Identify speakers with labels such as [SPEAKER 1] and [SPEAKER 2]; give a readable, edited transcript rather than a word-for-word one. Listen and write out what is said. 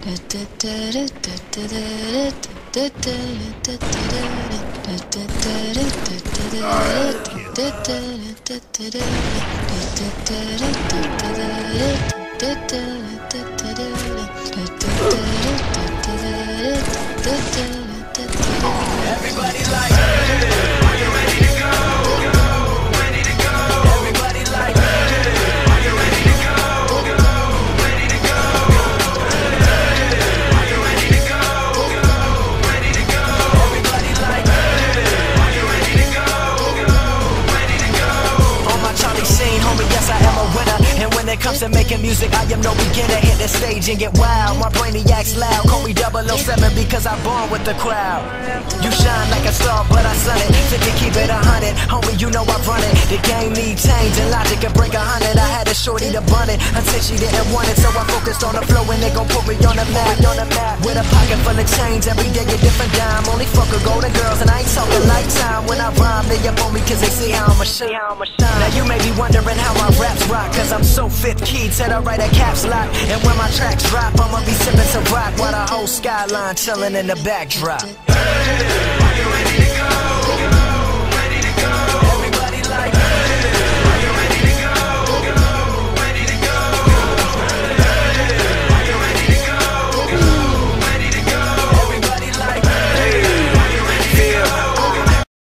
[SPEAKER 1] Everybody like, hey, are you ready to go? Ready to go. Everybody like, hey, are you ready to go? Ready to go. Hey, are you ready to go? Ready to go. Everybody like, hey, are you ready to go? Ready to go. On my Charlie scene, homie, yes I am a winner. And when it comes to making music, I am no beginner. Hit the stage and get wild. My brainiac's loud. Call me 007 because I'm born with the crowd. You shine like a star, but I sun it. Fit to keep it 100. Homie, you know I run it. The game need change and logic can break 100. I had a shorty to bun it until she didn't want it. So I focused on the flow and they gon' put me on the map. With a pocket full of change, every day a different dime. Only fuck with golden girls and I ain't talking lifetime. When I rhyme, they up on me cause they see how I'ma shine. Now you may be wondering how my raps rock, cause I'm so fifth key till I write a caps lock. And when my tracks drop, I'ma be sipping some rock while the whole skyline chilling in the backdrop. Hey!